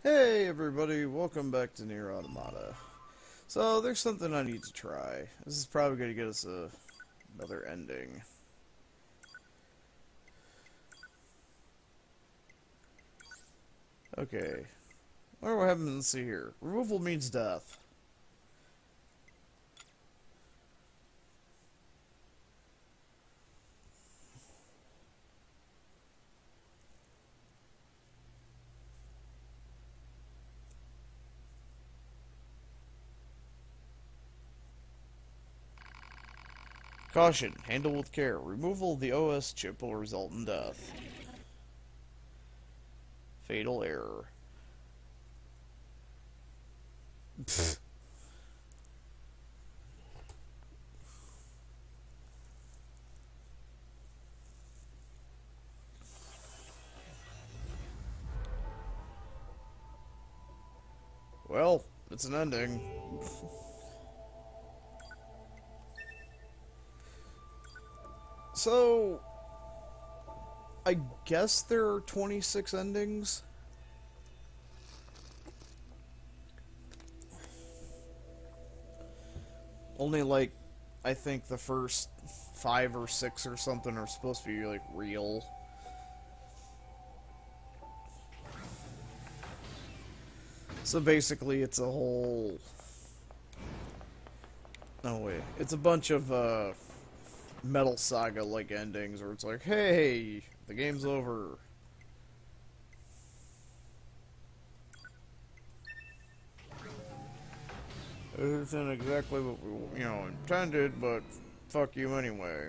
Hey everybody, welcome back to NieR Automata. So, there's something I need to try. This is probably going to get us another ending. Okay. What happens here? Removal means death. Caution, handle with care. Removal of the OS chip will result in death. Fatal error. Pfft. Well, it's an ending. So, I guess there are 26 endings? Only, like, I think the first 5 or 6 or something are supposed to be, like, real. So basically, it's a whole... No, wait. It's a bunch of, Metal Saga-like endings where it's like, hey, the game's over. It isn't exactly what we, intended, but fuck you anyway.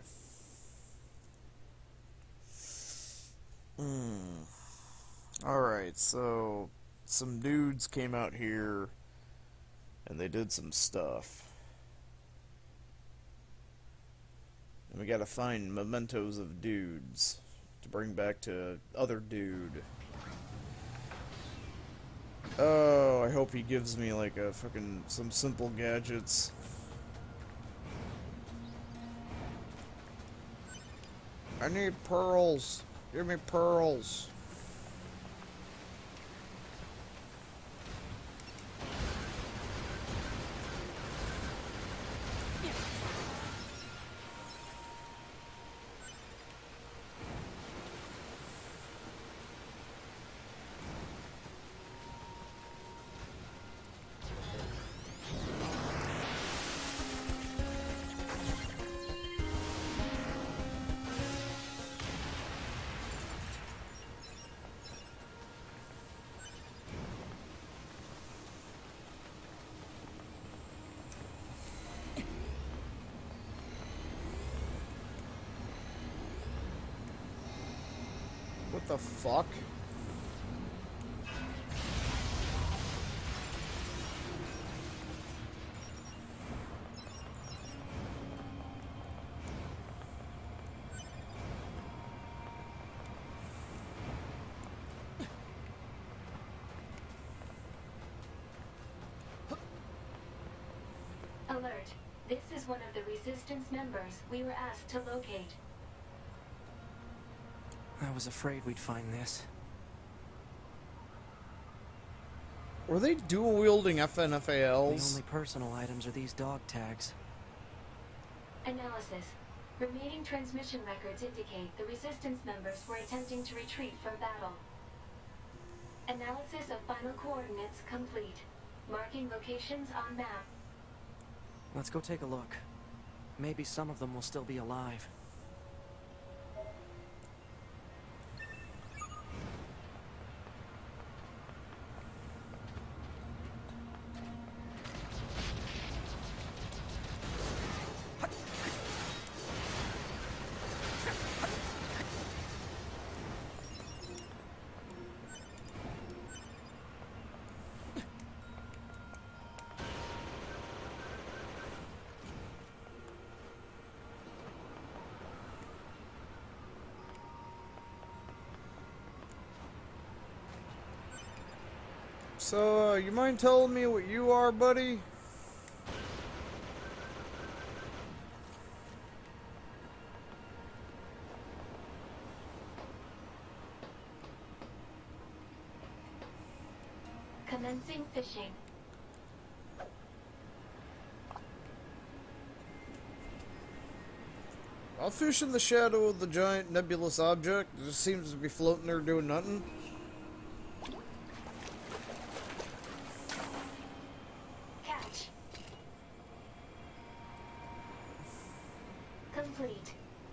Alright, so some dudes came out here and they did some stuff. And we gotta find mementos of dudes to bring back to other dude. Oh, I hope he gives me like a fucking some simple gadgets. I need pearls. Give me pearls. What the fuck? Alert. This is one of the Resistance members we were asked to locate. I was afraid we'd find this. Were they dual-wielding The FNFALs? only personal items are these dog tags. Analysis. Remaining transmission records indicate the Resistance members were attempting to retreat from battle. Analysis of final coordinates complete. Marking locations on map. Let's go take a look. Maybe some of them will still be alive. So, you mind telling me what you are, buddy? Commencing fishing. I'll fish in the shadow of the giant nebulous object. It just seems to be floating there doing nothing. Catch. Complete.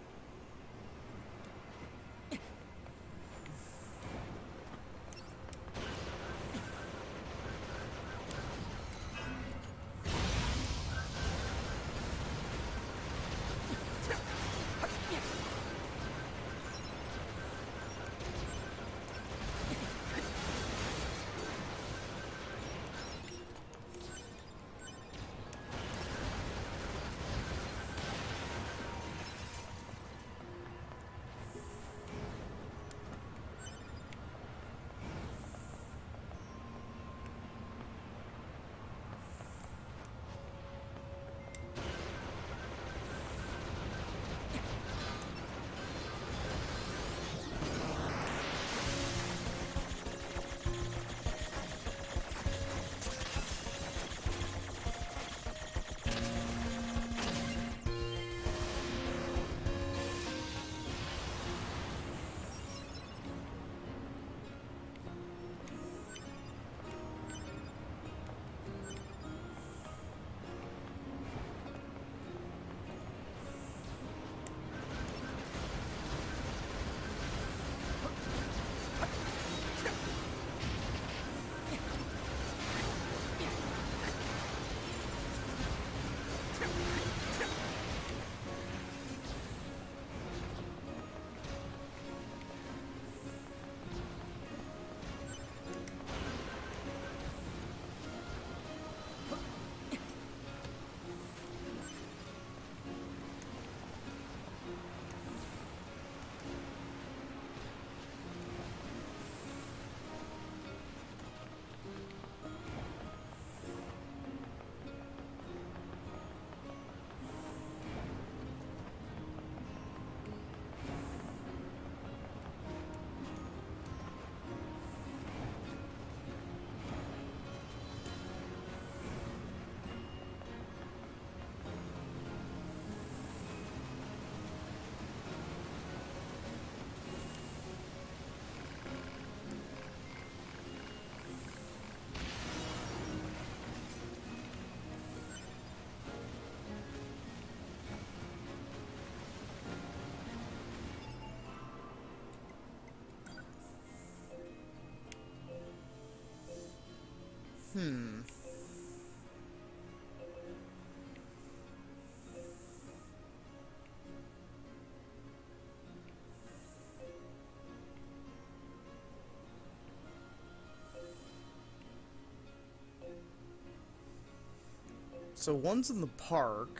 So one's in the park.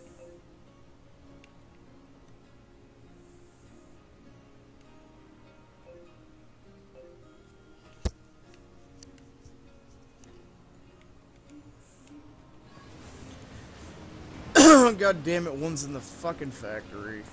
God damn it, one's in the fucking factory.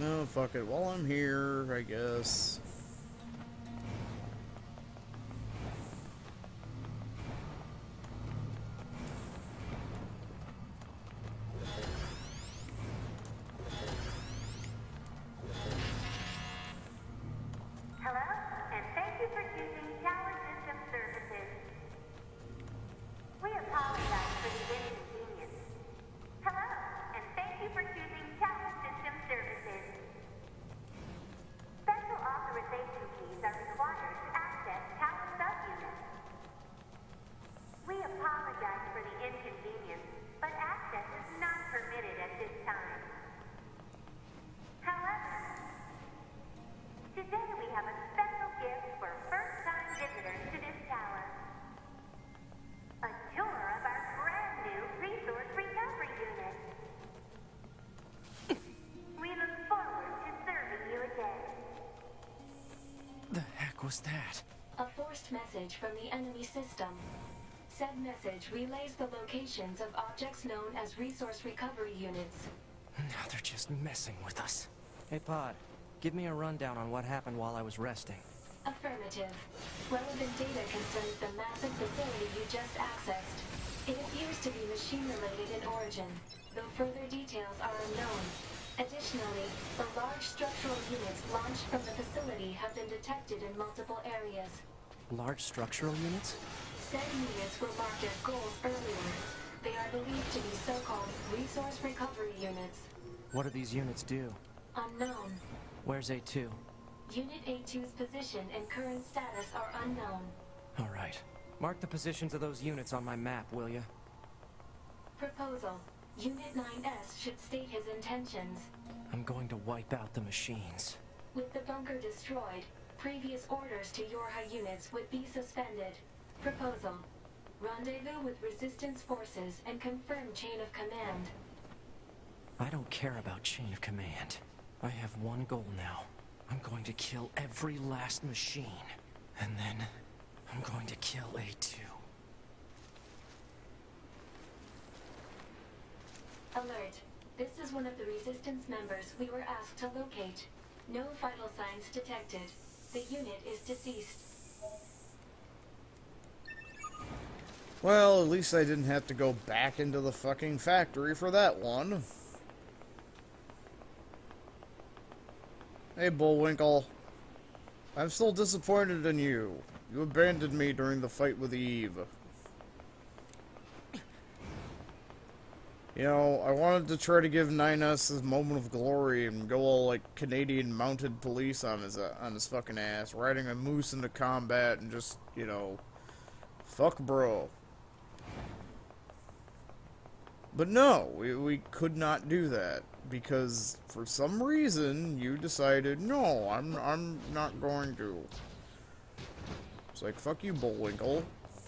Oh, fuck it. While I'm here, I guess. Hello, and thank you for using Tower System Services. We apologize for the inconvenience. Hello, and thank you for choosing Tower System Services. Special authorization keys are required to access tower subunits. We apologize for the inconvenience, but access is not permitted at this time. However, today we have a special gift for first-time visitors to this tower. A tour of our brand new resource recovery unit. We look forward to serving you again. The heck was that? A forced message from the enemy system. Said message relays the locations of objects known as resource recovery units. Now they're just messing with us. Hey, Pod. Give me a rundown on what happened while I was resting. Affirmative. Relevant data concerns the massive facility you just accessed. It appears to be machine-related in origin, though further details are unknown. Additionally, the large structural units launched from the facility have been detected in multiple areas. Large structural units? Said units were marked as goals earlier. They are believed to be so-called resource recovery units. What do these units do? Unknown. Where's A2? Unit A2's position and current status are unknown. All right. Mark the positions of those units on my map, will ya? Proposal. Unit 9S should state his intentions. I'm going to wipe out the machines. With the bunker destroyed, previous orders to Yorha units would be suspended. Proposal. Rendezvous with resistance forces and confirm chain of command. I don't care about chain of command. I have one goal now. I'm going to kill every last machine. And then, I'm going to kill A2. Alert. This is one of the resistance members we were asked to locate. No vital signs detected. The unit is deceased. Well, at least I didn't have to go back into the fucking factory for that one. Hey, Bullwinkle. I'm still disappointed in you. You abandoned me during the fight with Eve. You know, I wanted to try to give 9S his moment of glory and go all like Canadian mounted police on his fucking ass, riding a moose into combat and just, you know, fuck bro. But no, we could not do that because for some reason you decided, no, I'm not going to. It's like, fuck you, Bullwinkle.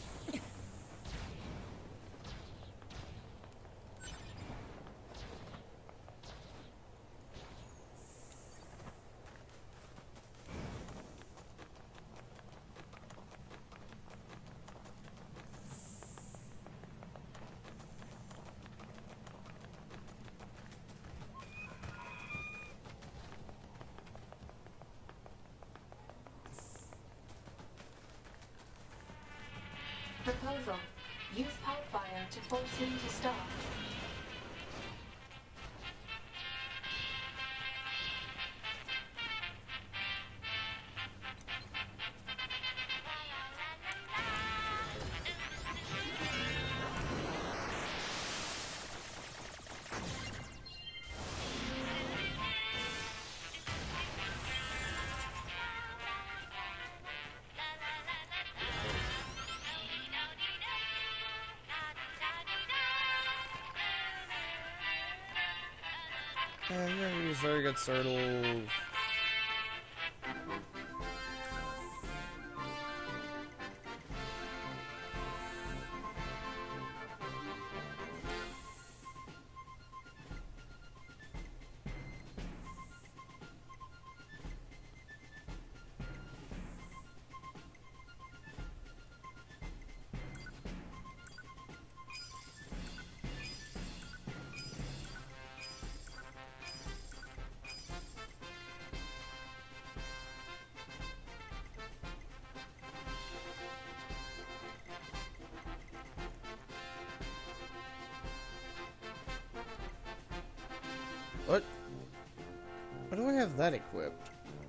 Proposal. Use pipe fire to force him to stop. Yeah, you sorry get startled. Why do I have that equipped?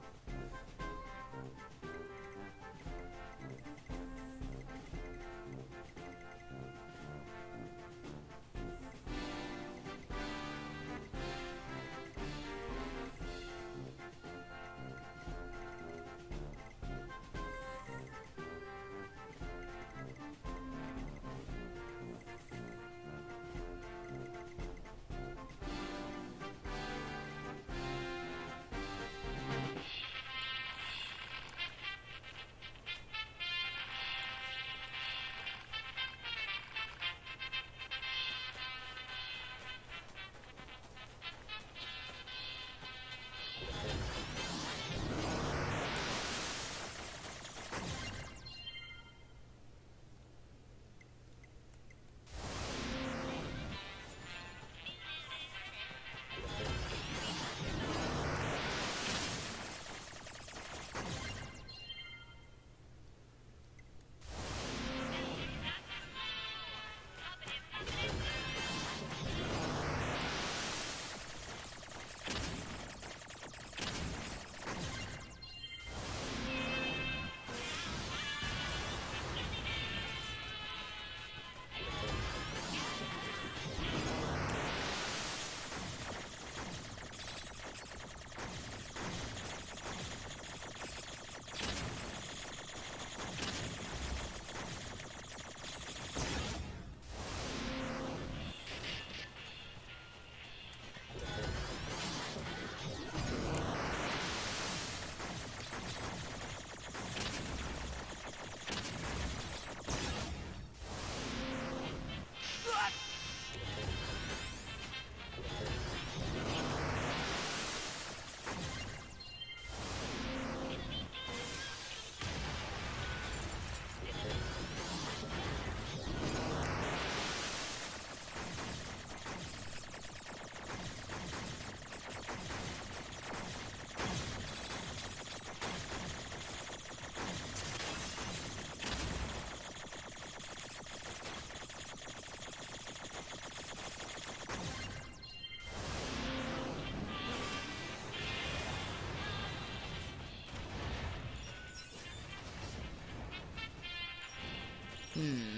Hmm.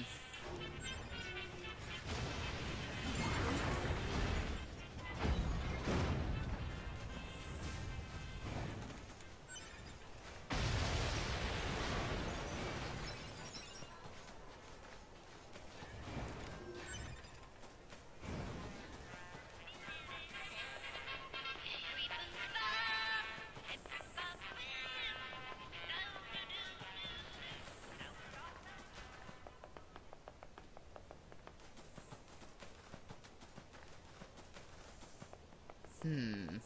Hmm.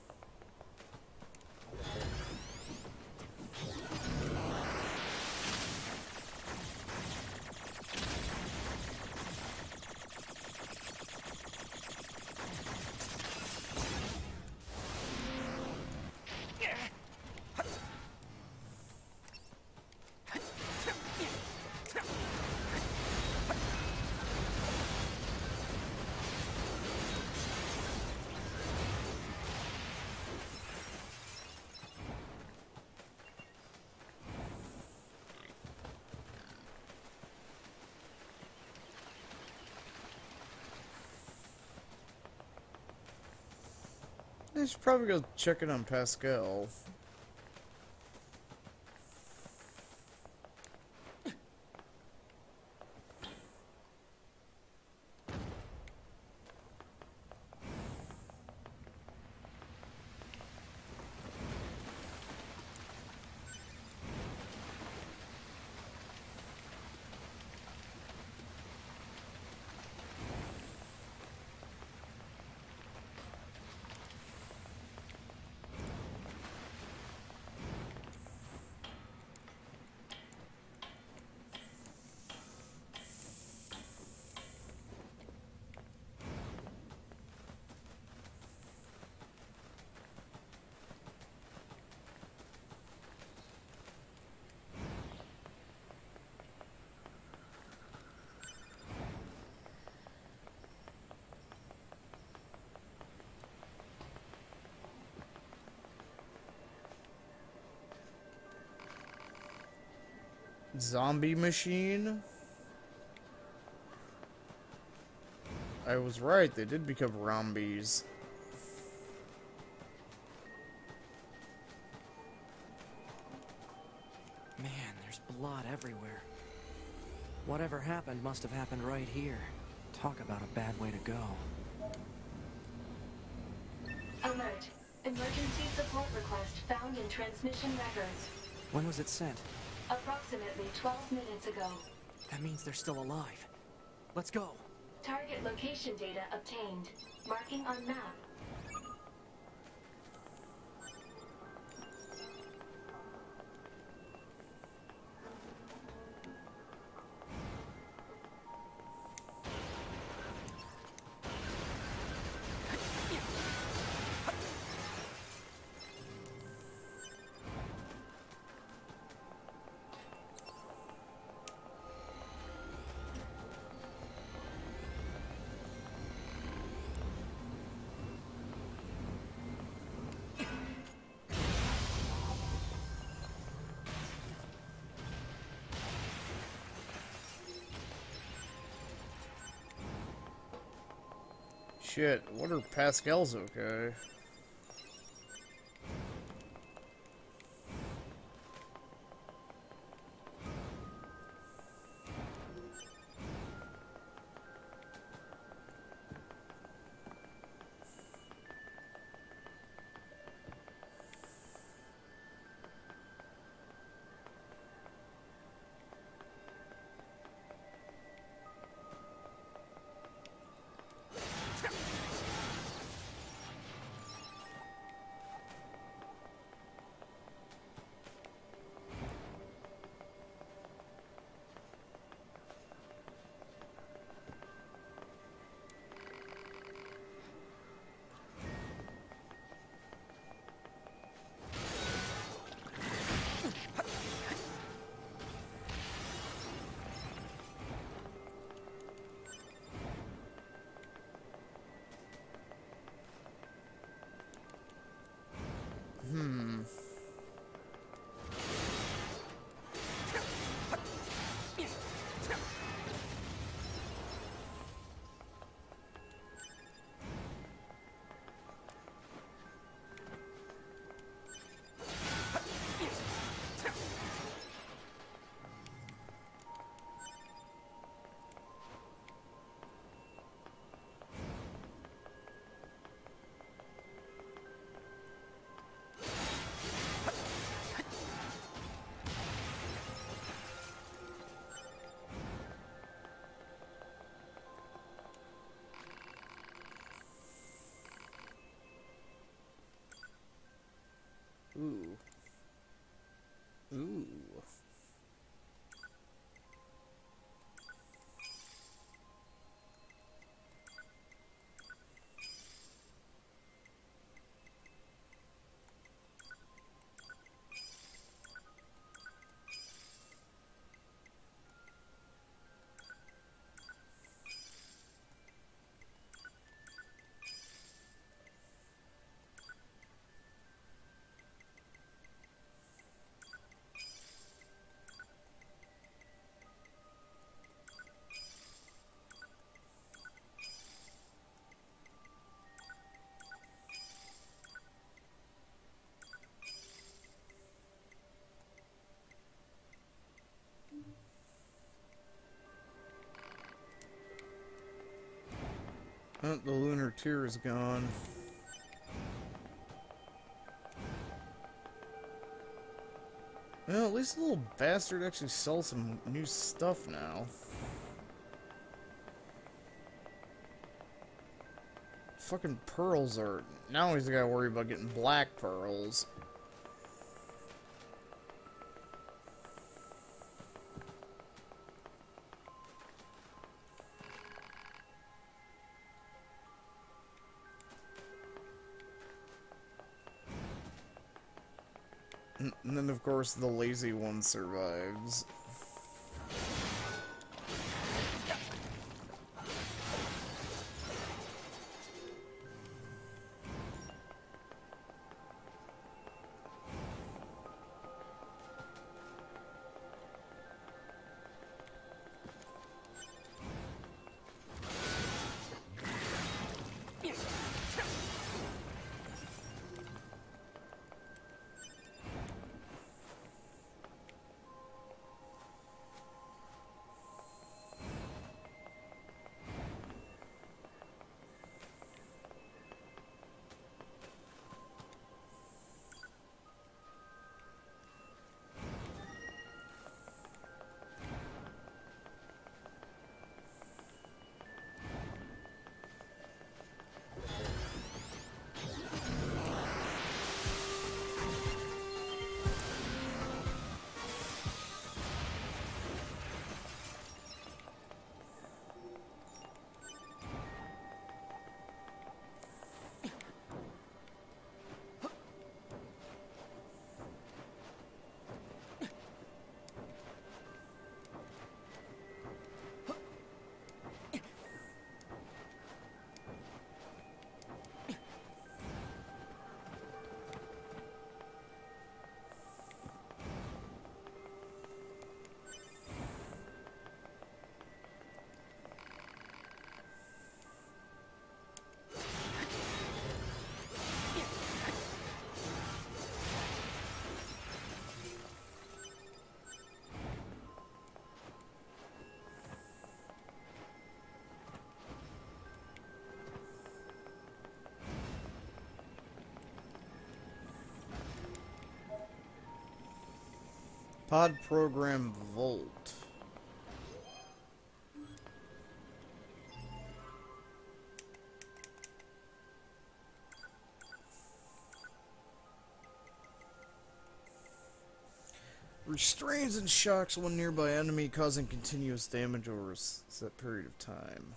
I should probably go check in on Pascal. Zombie machine? I was right, they did become zombies. Man, there's blood everywhere. Whatever happened must have happened right here. Talk about a bad way to go. Alert. Emergency support request found in transmission records. When was it sent? Approximately 12 minutes ago. That means they're still alive. Let's go. Target location data obtained. Marking on map. Shit, what are Pascal's okay? Ooh. Ooh. Oh, the lunar tier is gone. Well, at least the little bastard actually sells some new stuff now. Fucking pearls are... Now he's gotta worry about getting black pearls. And then, of course, the lazy one survives. Pod program Volt. Restrains and shocks one nearby enemy, causing continuous damage over a set period of time.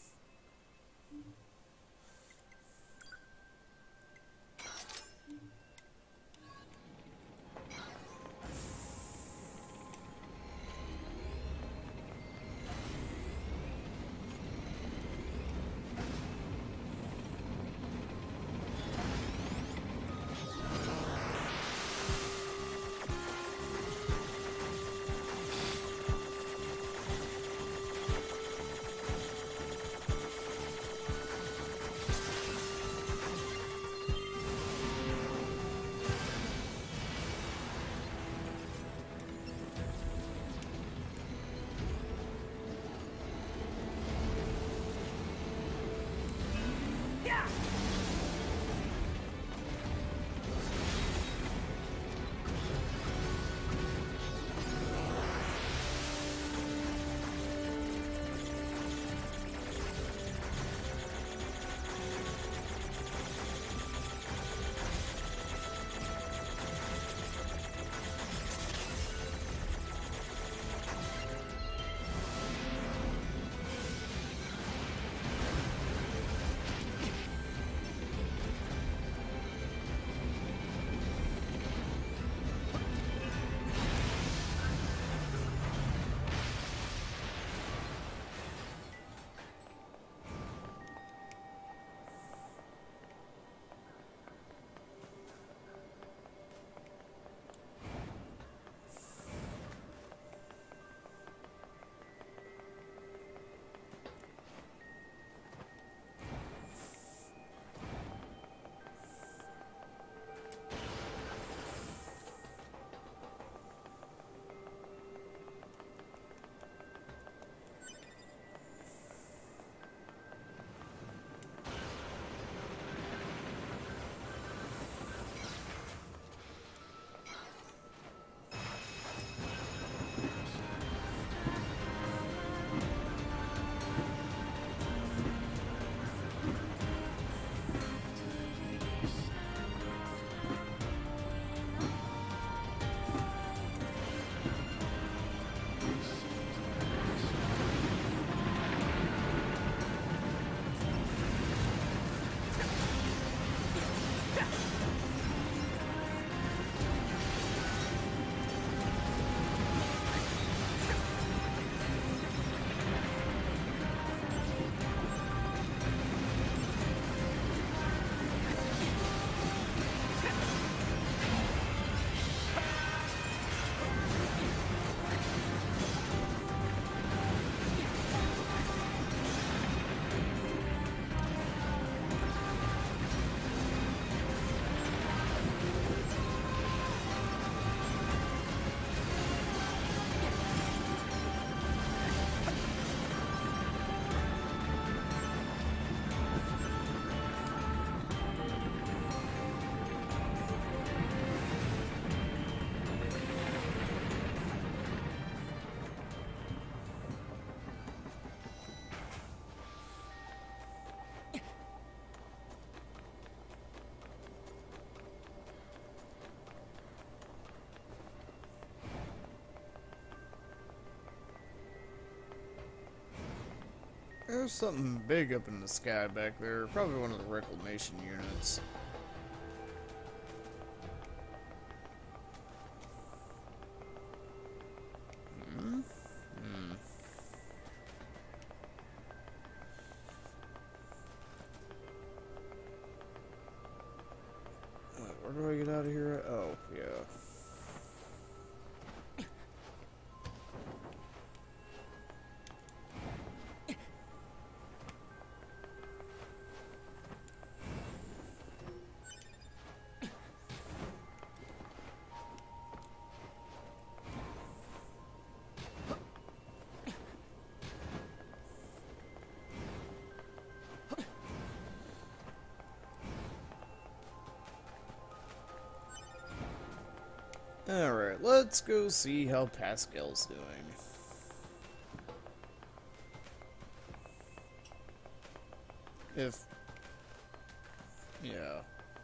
There's something big up in the sky back there. Probably one of the reclamation units. Where do I get out of here? Oh, yeah. Alright, let's go see how Pascal's doing. If... yeah.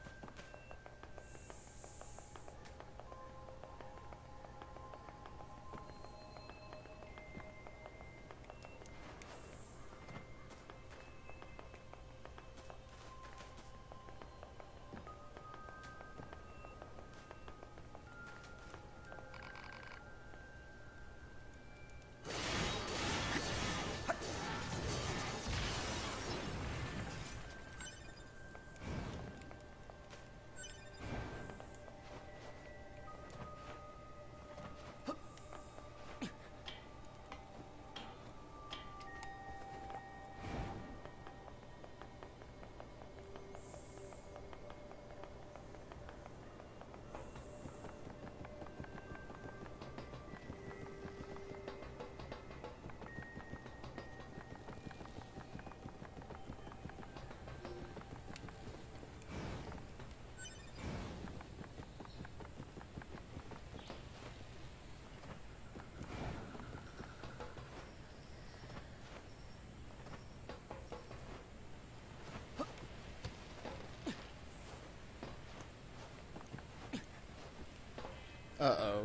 Uh-oh.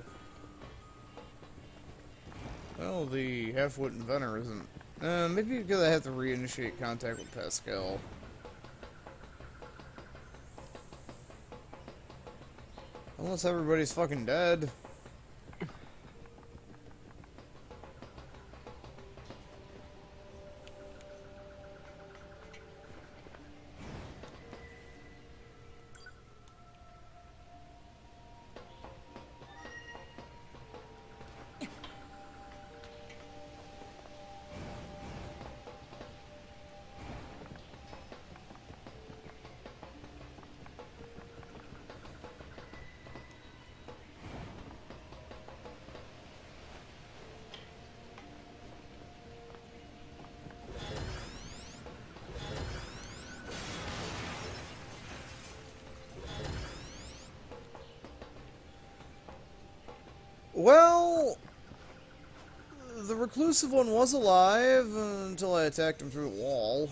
Well, the half-wit inventor isn't... maybe because I have to reinitiate contact with Pascal. Unless everybody's fucking dead. Well, the reclusive one was alive until I attacked him through the wall.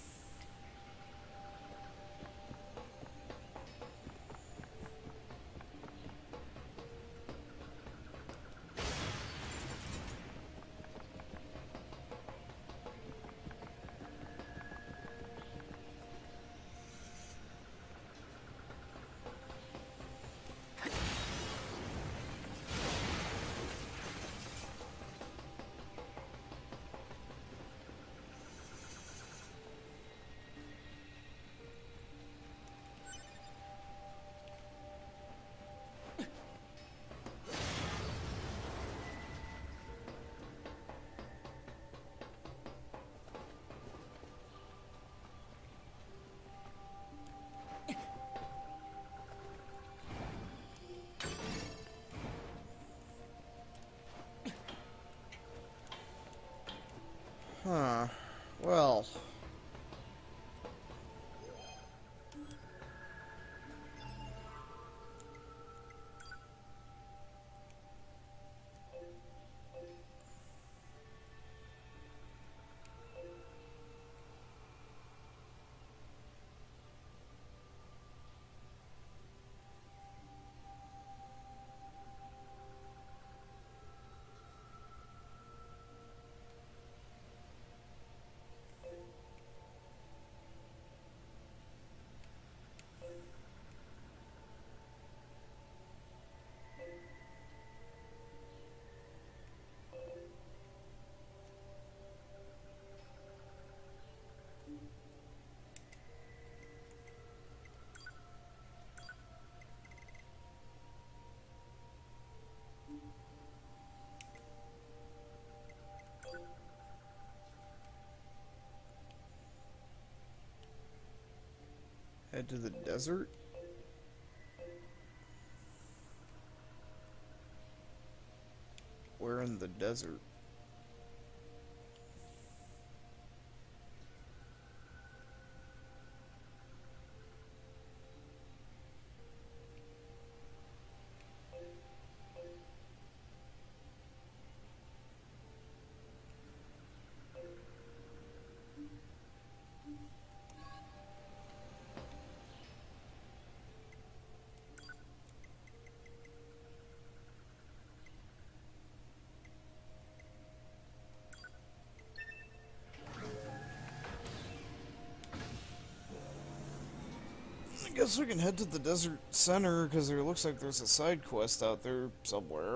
Huh. Well. Head to the desert? Where in the desert? Guess we can head to the desert center, because there looks like there's a side quest out there somewhere.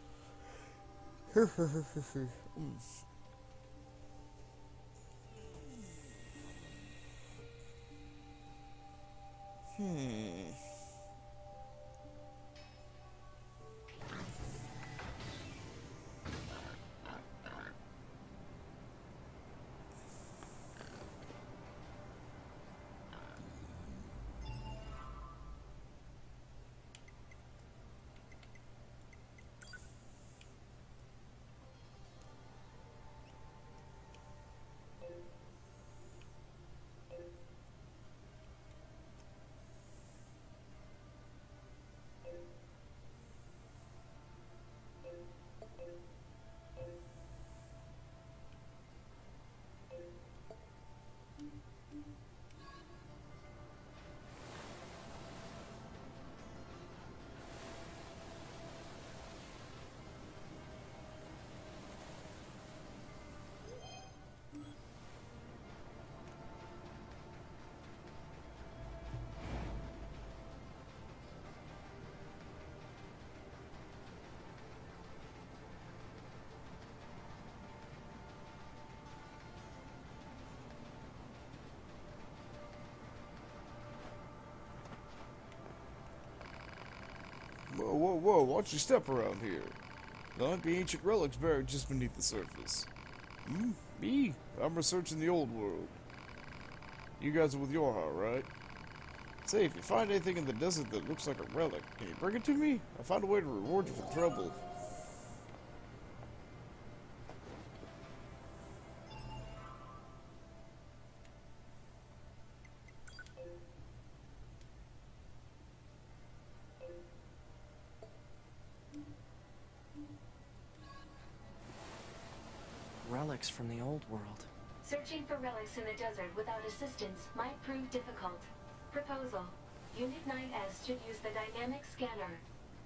Whoa, whoa, whoa, watch your step around here. There might be ancient relics buried just beneath the surface. Me? I'm researching the old world. You guys are with Yorha, right? Say, if you find anything in the desert that looks like a relic, can you bring it to me? I found a way to reward you for the trouble. Relics from the old world. Searching for relics in the desert without assistance might prove difficult. Proposal. Unit 9S should use the dynamic scanner.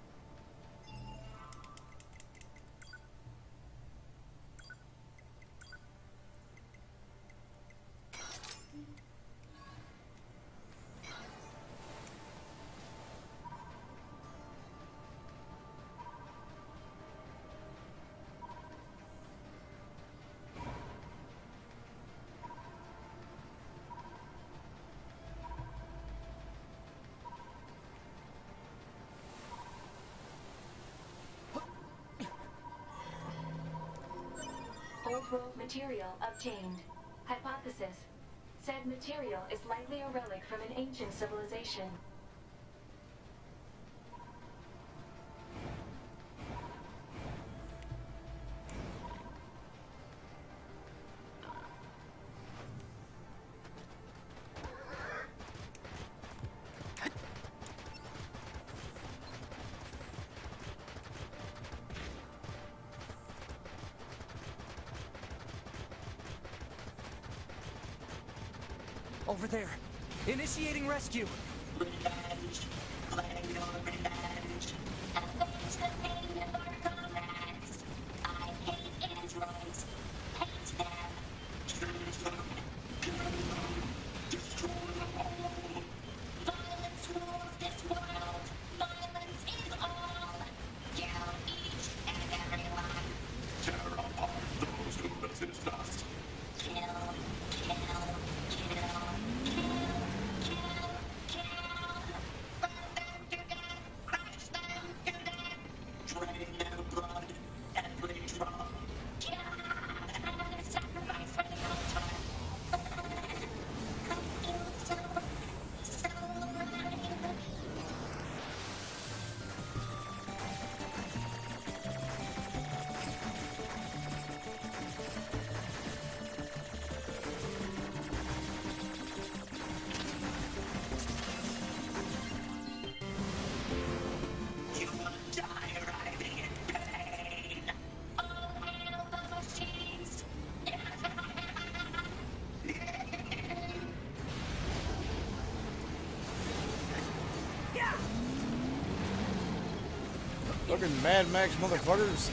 Old world material obtained. Hypothesis. Said material is likely a relic from an ancient civilization. Over there. Initiating rescue. Revenge. Claim your revenge. Avenge the pain of our comrades. I hate androids. Hate them. Choose them. Kill them. Destroy them all. Violence rules this world. Violence is all. Kill each and everyone. Tear apart those who resist us. Kill, kill, kill. Fucking Mad Max motherfuckers.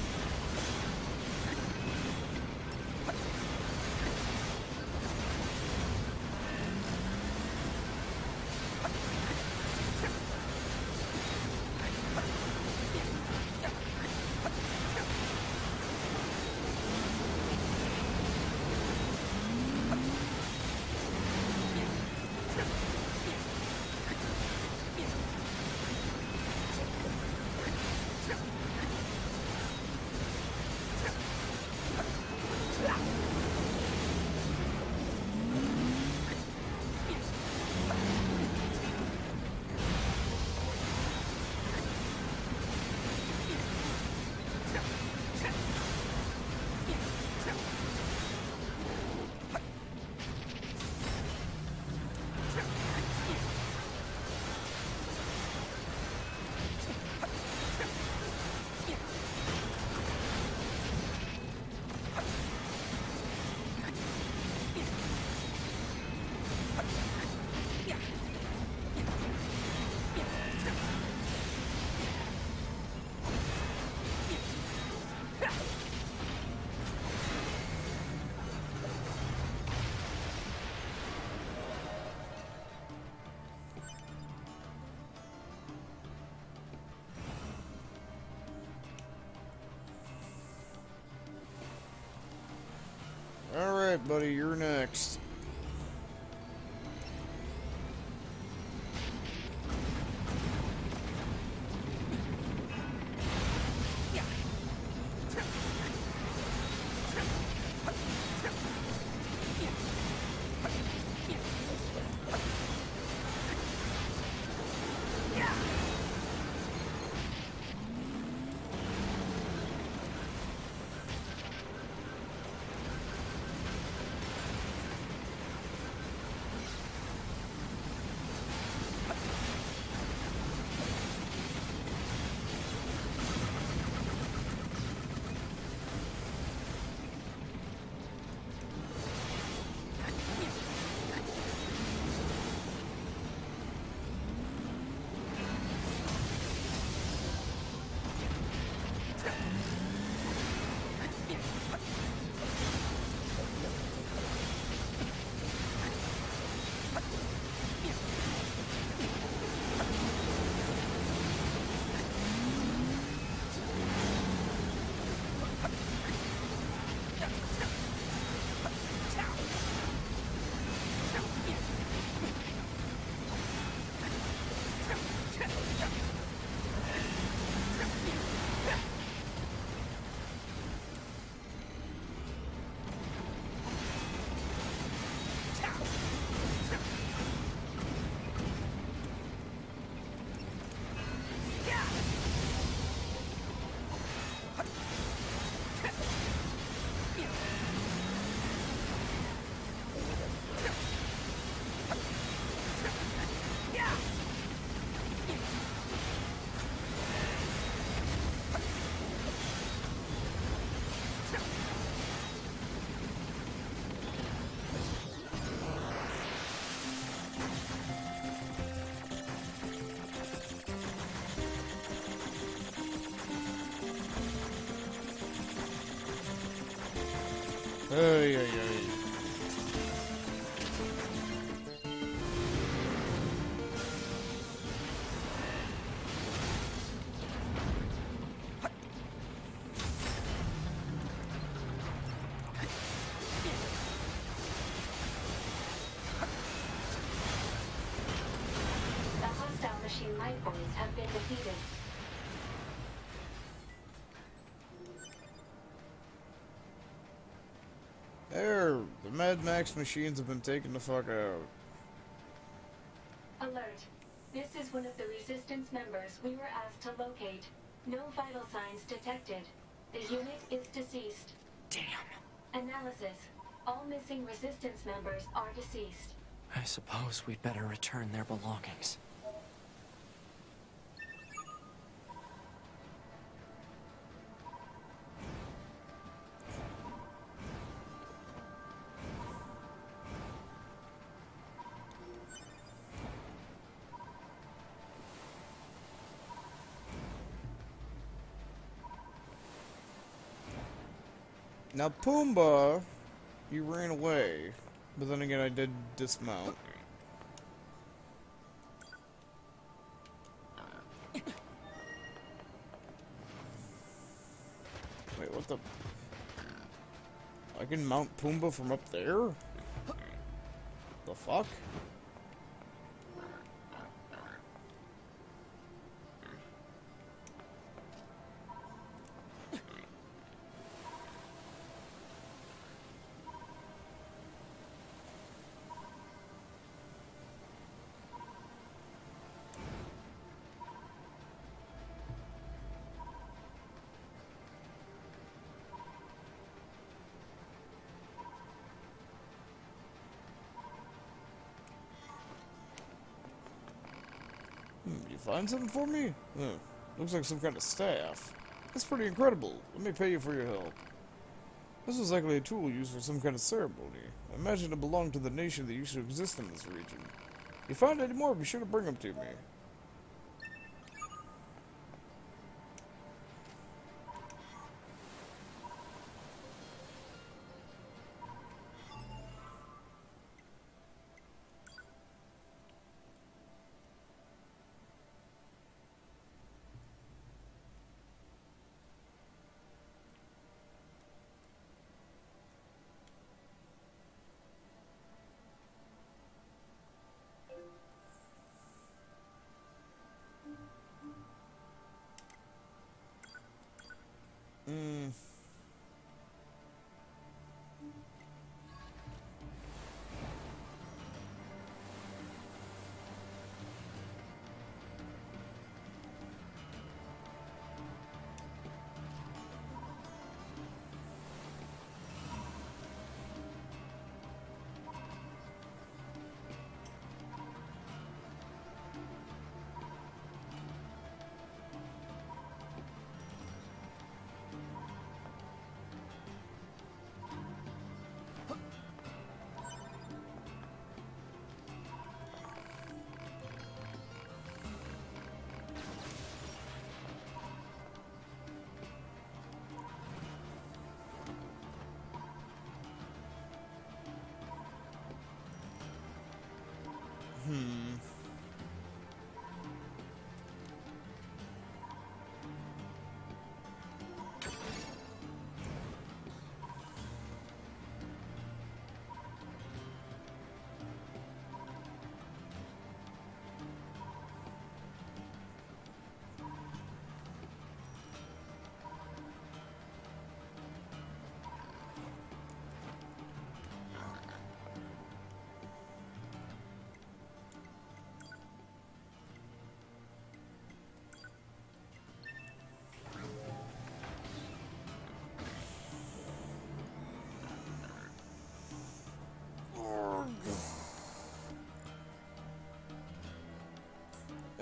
Alright, buddy, you're next. Ay, ay, ay. The hostile machine light boys have been defeated. There, the Mad Max machines have been taken the fuck out. Alert. This is one of the Resistance members we were asked to locate. No vital signs detected. The unit is deceased. Damn. Analysis. All missing Resistance members are deceased. I suppose we'd better return their belongings. Now, Pumbaa, he ran away. But then again, I did dismount. Wait, what the... I can mount Pumbaa from up there? The fuck? You find something for me? Looks like some kind of staff. That's pretty incredible. Let me pay you for your help. This was likely a tool used for some kind of ceremony. I imagine it belonged to the nation that used to exist in this region. If you find any more, be sure to bring them to me.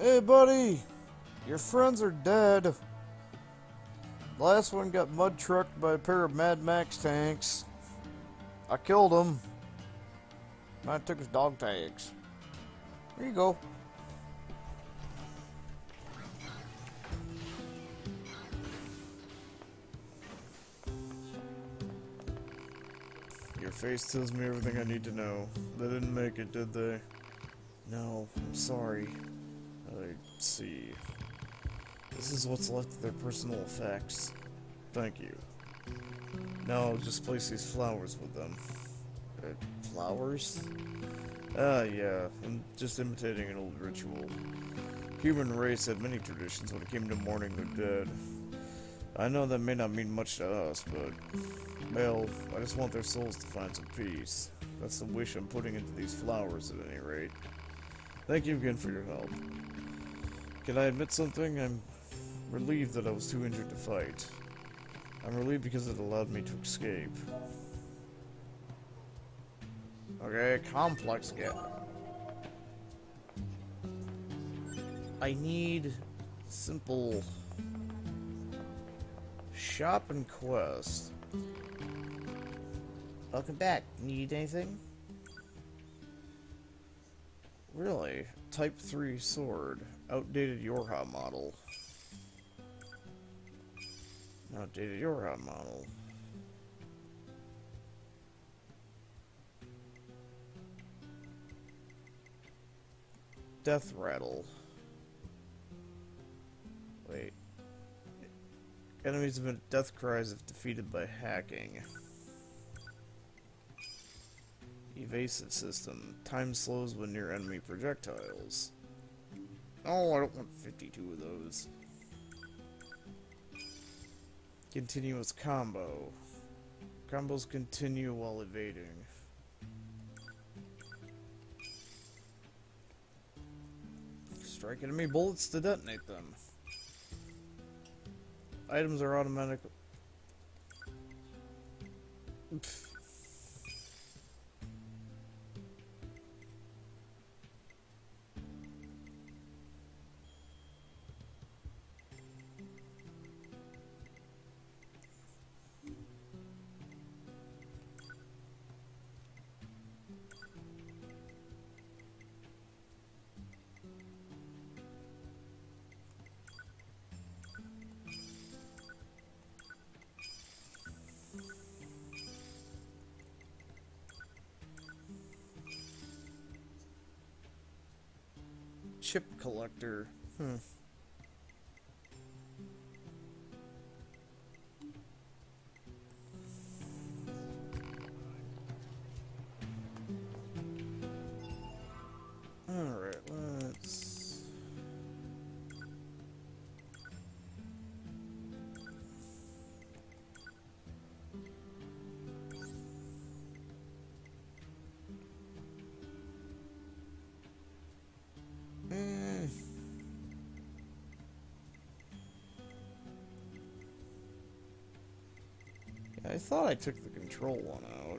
Hey, buddy! Your friends are dead. Last one got mud trucked by a pair of Mad Max tanks. I killed him. I took his dog tags. There you go. Your face tells me everything I need to know. They didn't make it, did they? No, I'm sorry. I see. This is what's left of their personal effects. Thank you. Now I'll just place these flowers with them. Flowers? Ah, yeah. I'm just imitating an old ritual. Human race had many traditions when it came to mourning the dead. I know that may not mean much to us, but... well, I just want their souls to find some peace. That's the wish I'm putting into these flowers at any rate. Thank you again for your help. Can I admit something? I'm relieved that I was too injured to fight. I'm relieved because it allowed me to escape. Okay, complex get. I need simple shop and quest. Welcome back. Need anything? Really? Type 3 sword. Outdated Yorha model. Outdated Yorha model. Death rattle. Wait. Enemies emit death cries if defeated by hacking. Evasive system. Time slows when near enemy projectiles. Oh, I don't want 52 of those. Continuous combo. Combos continue while evading. Strike enemy bullets to detonate them. Items are automatic. Pfft. Chip collector. Alright, let's... Yeah, I thought I took the control one out.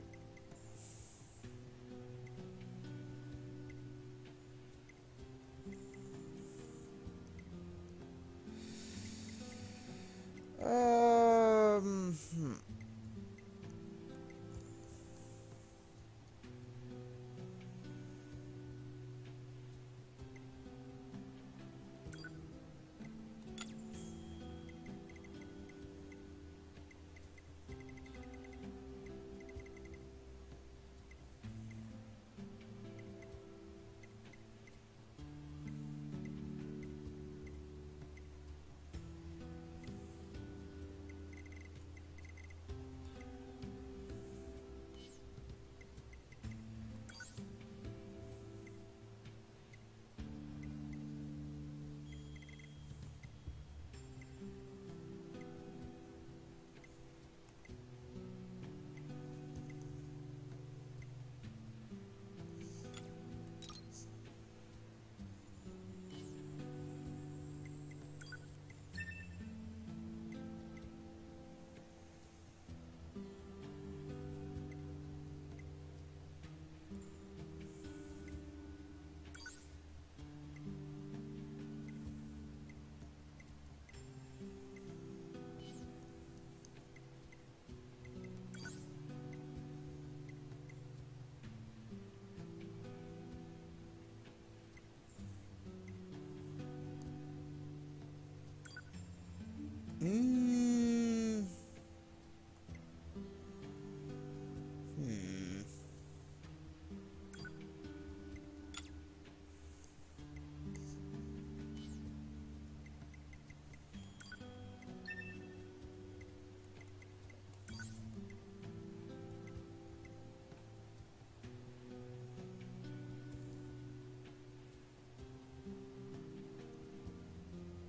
Hmm.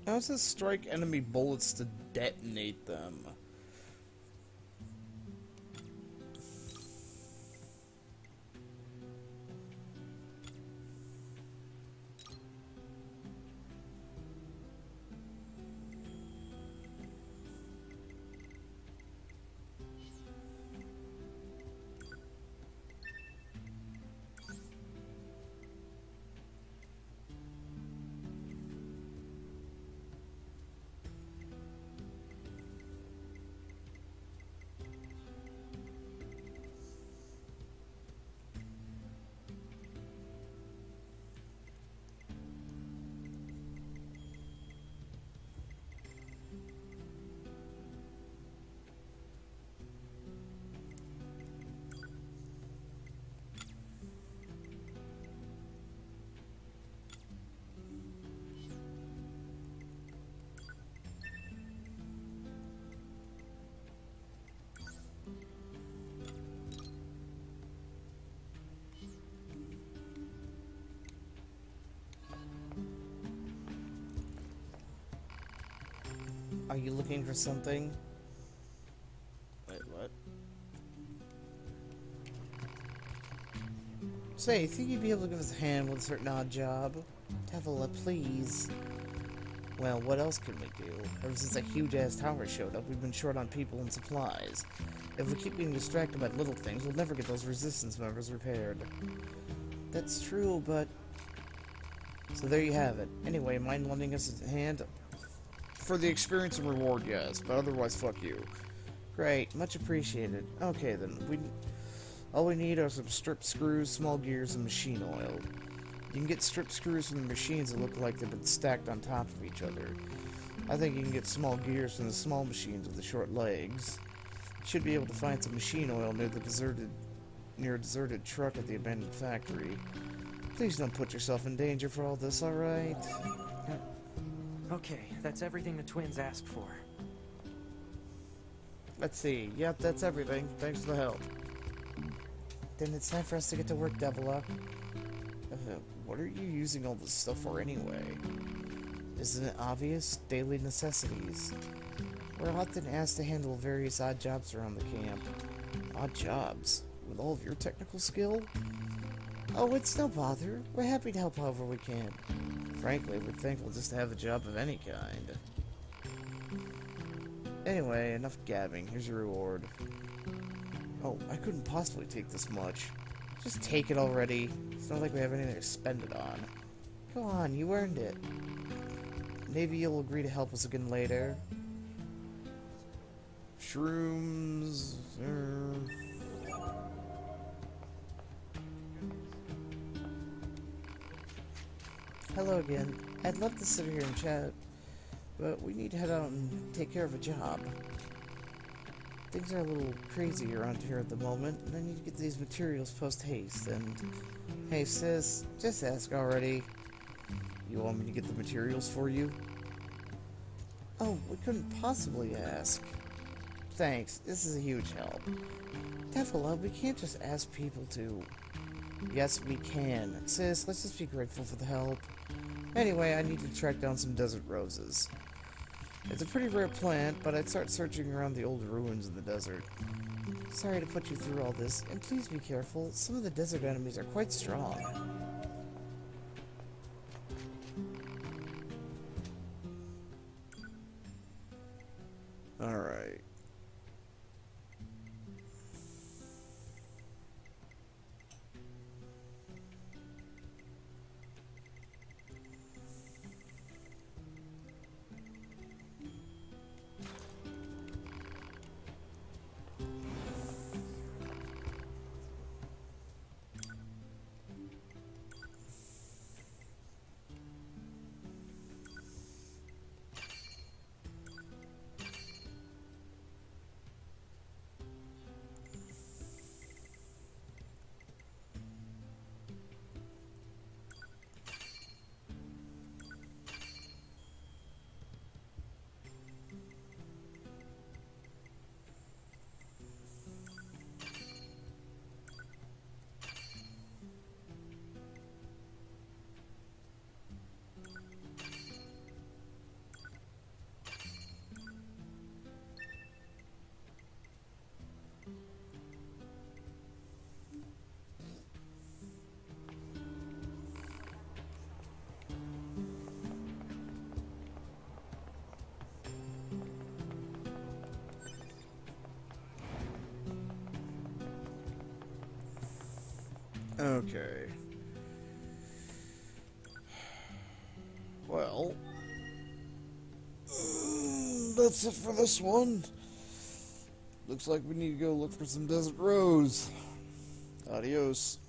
How does this strike enemy bullets to detonate them? Are you looking for something? Wait, what? Say, think you'd be able to give us a hand with a certain odd job? Tavola, please. Well, what else can we do? Ever since that huge-ass tower showed up, we've been short on people and supplies. If we keep being distracted by little things, we'll never get those resistance members repaired. That's true, but... So there you have it. Anyway, mind lending us a hand? For the experience and reward, yes, but otherwise, fuck you. Great, much appreciated. Okay then, all we need are some stripped screws, small gears, and machine oil. You can get stripped screws from the machines that look like they've been stacked on top of each other. I think you can get small gears from the small machines with the short legs. You should be able to find some machine oil near a deserted truck at the abandoned factory. Please don't put yourself in danger for all this, alright? Okay, that's everything the twins asked for. Let's see. Yep, that's everything. Thanks for the help. Then it's time for us to get to work, Devila. What are you using all this stuff for anyway? Isn't it obvious? Daily necessities. We're often asked to handle various odd jobs around the camp. Odd jobs? With all of your technical skill? Oh, it's no bother. We're happy to help however we can. Frankly, we're thankful just to have a job of any kind. Anyway, enough gabbing. Here's your reward. Oh, I couldn't possibly take this much. Just take it already. It's not like we have anything to spend it on. Come on, you earned it. Maybe you'll agree to help us again later. Shrooms... Hello again. I'd love to sit here and chat, but we need to head out and take care of a job. Things are a little crazy around here at the moment, and I need to get these materials post-haste, and... Hey sis, just ask already. You want me to get the materials for you? Oh, we couldn't possibly ask. Thanks, this is a huge help. Tefala, we can't just ask people to... Yes, we can. Sis, let's just be grateful for the help. Anyway, I need to track down some desert roses. It's a pretty rare plant, but I'd start searching around the old ruins in the desert. Sorry to put you through all this, and please be careful. Some of the desert enemies are quite strong. Alright. Okay. Well, that's it for this one. Looks like we need to go look for some Desert Rose. Adios.